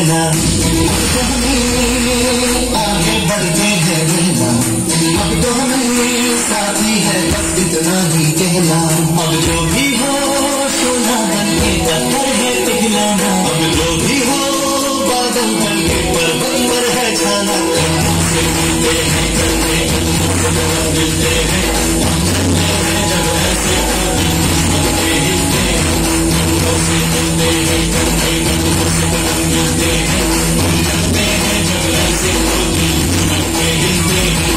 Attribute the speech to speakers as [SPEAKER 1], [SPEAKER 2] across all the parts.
[SPEAKER 1] कहना, आगे बढ़ते हैं रहना, अब तो हमें साथी है बस इतना ही कहना। अब जो भी हो सोना बन के पत्थर है पिघलाना, अब जो भी हो बादल बन के पर्वत पर है छाना। से मिलते हैं करते मिलते हैं जब ऐसे मिलते हिलते से मिलते हैं करते मिलते हैं करते हैं जब ऐसे मिलते हिलते हैं।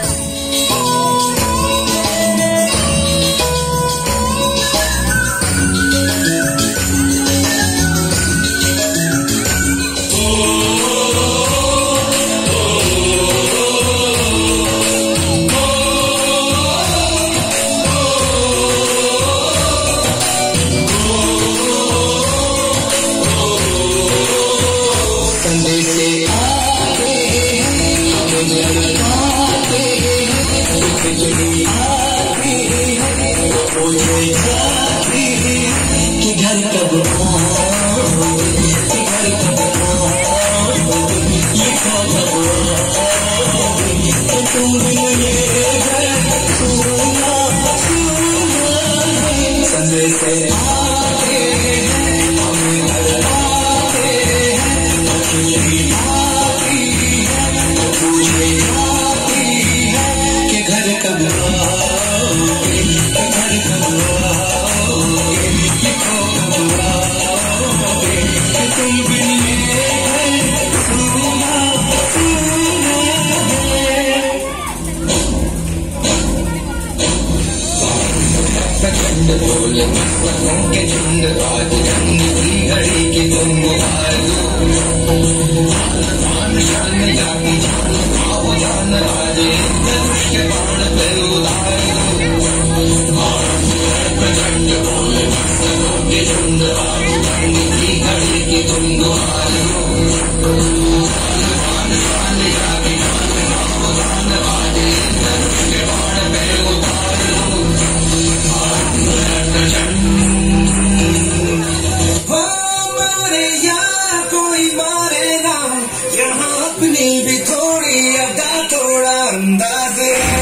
[SPEAKER 1] के झुंड आज जंग की घड़ी की तुम शान जाती जान आओ जान आज धनुष के बाण पे प्रचंड बोले के झुंड आज जंग की घड़ी की तुम दुहार शान जाती जान आओ जान आज धनुष के बाण पे उतारो प्रचंड। यहाँ अपनी भी थोड़ी अदा थोड़ा अंदाज